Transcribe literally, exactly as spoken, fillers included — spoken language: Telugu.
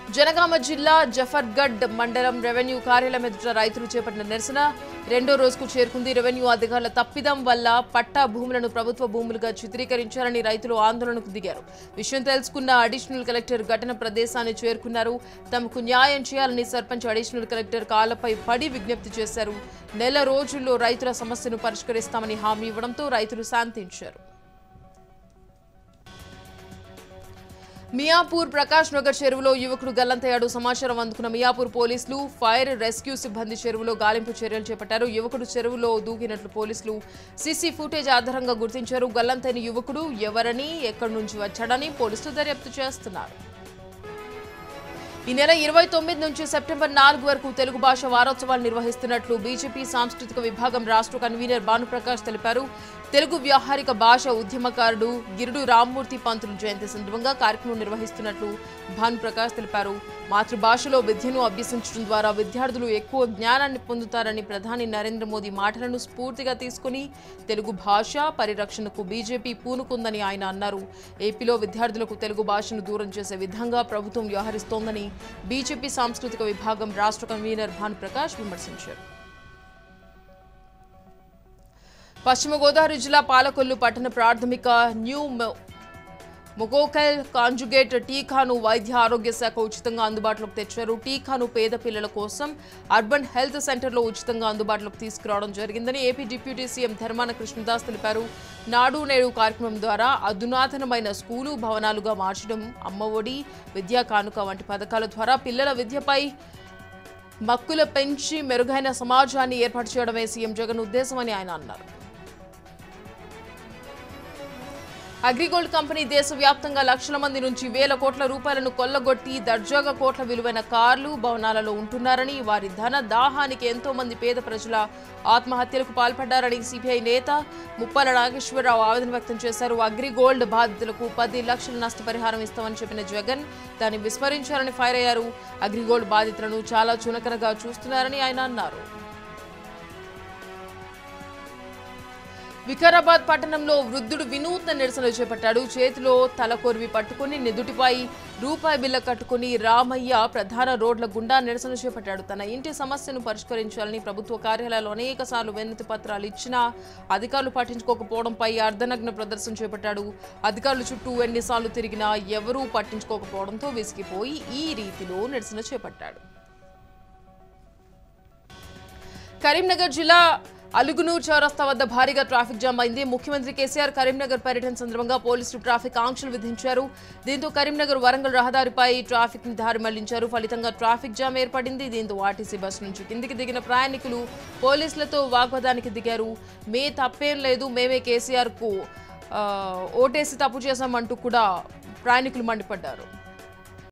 జనగామ జిల్లా జఫర్గఢ్ మండలం రెవెన్యూ కార్యాలయం ఎదుట రైతులు చేపట్టిన నిరసన రెండో రోజుకు చేరుకుంది. రెవెన్యూ అధికారుల తప్పిదం వల్ల పట్టా భూములను ప్రభుత్వ భూములుగా చిత్రీకరించారని రైతులు ఆందోళనకు దిగారు. విషయం తెలుసుకున్న అడిషనల్ కలెక్టర్ ఘటన ప్రదేశాన్ని చేరుకున్నారు. తమకు న్యాయం చేయాలని సర్పంచ్ అడిషనల్ కలెక్టర్ కాళ్లపై పడి విజ్ఞప్తి చేశారు. నెల రోజుల్లో రైతుల సమస్యను పరిష్కరిస్తామని హామీ ఇవ్వడంతో రైతులు శాంతించారు. మియాపూర్ ప్రకాష్ నగర్ చెరువులో యువకుడు గల్లంతయ్యాడు. సమాచారం అందుకున్న మియాపూర్ పోలీసులు ఫైర్ రెస్క్యూ సిబ్బంది చెరువులో గాలింపు చర్యలు చేపట్టారు. యువకుడు చెరువులో దూకినట్లు పోలీసులు సీసీ ఫుటేజ్ ఆధారంగా గుర్తించారు. గల్లంతైన యువకుడు ఎవరని, ఎక్కడి నుంచి వచ్చాడని పోలీసులు దర్యాప్తు చేస్తున్నారు. ఈ నెల ఇరవై తొమ్మిది నుంచి సెప్టెంబర్ నాలుగు వరకు తెలుగు భాష వారోత్సవాలు నిర్వహిస్తున్నట్లు బీజేపీ సాంస్కృతిక విభాగం రాష్ట్ర కన్వీనర్ భానుప్రకాష్ తెలిపారు. తెలుగు వ్యావహారిక భాష ఉద్యమకారుడు గిరుడు రామ్మూర్తి పంతులు జయంతి సందర్భంగా కార్యక్రమం నిర్వహిస్తున్నట్లు భానుప్రకాష్ తెలిపారు. మాతృభాషలో విద్యను అభ్యసించడం ద్వారా విద్యార్థులు ఎక్కువ జ్ఞానాన్ని పొందుతారని ప్రధాని నరేంద్ర మోదీ మాటలను స్ఫూర్తిగా తీసుకుని తెలుగు భాష పరిరక్షణకు బీజేపీ పూనుకుందని ఆయన అన్నారు. ఏపీలో విద్యార్థులకు తెలుగు భాషను దూరం చేసే విధంగా ప్రభుత్వం వ్యవహరిస్తోందని బీజేపీ సాంస్కృతిక విభాగం రాష్ట్ర కన్వీనర్ భానుప్రకాష్ విమర్శించారు. పశ్చిమ గోదావరి జిల్లా పాలకొల్లు పట్టణ ప్రాథమిక న్యూ మొకోకల్ కాంజుగేట్ టీకాను వైద్య ఆరోగ్య శాఖ ఉచితంగా అందుబాటులోకి తెచ్చారు. టీకాను పేద పిల్లల కోసం అర్బన్ హెల్త్ సెంటర్లో ఉచితంగా అందుబాటులోకి తీసుకురావడం జరిగిందని AP deputy CM Dharmana Krishnadas తెలిపారు. నాడు నేడు కార్యక్రమం ద్వారా అధునాతనమైన స్కూలు భవనాలుగా మార్చడం, అమ్మఒడి, విద్యా కానుక వంటి పథకాల ద్వారా పిల్లల విద్యపై మక్కుల పెంచి మెరుగైన సమాజాన్ని ఏర్పాటు చేయడమే సీఎం జగన్ ఉద్దేశమని ఆయన అన్నారు. అగ్రిగోల్డ్ కంపెనీ దేశవ్యాప్తంగా లక్షల మంది నుంచి వేల కోట్ల రూపాయలను కొల్లగొట్టి దర్జాగా కోట్ల విలువైన కార్లు, భవనాలలో ఉంటున్నారని, వారి ధన దాహానికి ఎంతో మంది పేద ప్రజల ఆత్మహత్యలకు పాల్పడ్డారని సిపిఐ నేత ముప్పాల నాగేశ్వరరావు ఆవేదన వ్యక్తం చేశారు. అగ్రిగోల్డ్ బాధితులకు పది లక్షల నష్టపరిహారం ఇస్తామని చెప్పిన జగన్ దాన్ని విస్మరించారని ఫైర్ అయ్యారు. అగ్రిగోల్డ్ బాధితులను చాలా చునకనగా చూస్తున్నారని ఆయన అన్నారు. వికారాబాద్ పట్టణంలో వృద్ధుడు వినూత్న నిరసన చేపట్టాడు. చేతిలో తలకొరివి పట్టుకుని నిదుటిపై రూపాయి బిల్ల కట్టుకుని రామయ్య ప్రధాన రోడ్ల గుండా నిరసన చేపట్టాడు. తన ఇంటి సమస్యను పరిష్కరించాలని ప్రభుత్వ కార్యాలయాల్లో అనేక సార్లు వినతి పత్రాలు ఇచ్చినా అధికారులు పట్టించుకోకపోవడంపై అర్ధనగ్న ప్రదర్శన చేపట్టాడు. అధికారుల చుట్టూ ఎన్నిసార్లు తిరిగినా ఎవరూ పట్టించుకోకపోవడంతో విసిగిపోయి ఈ రీతిలో నిరసన చేపట్టాడు. కరీంనగర్ జిల్లా అలుగునూర్ చౌరస్తా వద్ద భారీగా ట్రాఫిక్ జామ్ అయింది. ముఖ్యమంత్రి కేసీఆర్ కరీంనగర్ పర్యటన సందర్భంగా పోలీసులు ట్రాఫిక్ ఆంక్షలు విధించారు. దీంతో కరీంనగర్ వరంగల్ రహదారిపై ట్రాఫిక్ ని దారి మళ్లించారు. ఫలితంగా ట్రాఫిక్ జామ్ ఏర్పడింది. దీంతో ఆర్టీసీ బస్సు నుంచి కిందికి దిగిన ప్రయాణికులు పోలీసులతో వాగ్వాదానికి దిగారు. మే తప్పేం లేదు, మేమే కేసీఆర్ కు ఓటేసి తప్పు చేశామంటూ కూడా ప్రయాణికులు మండిపడ్డారు.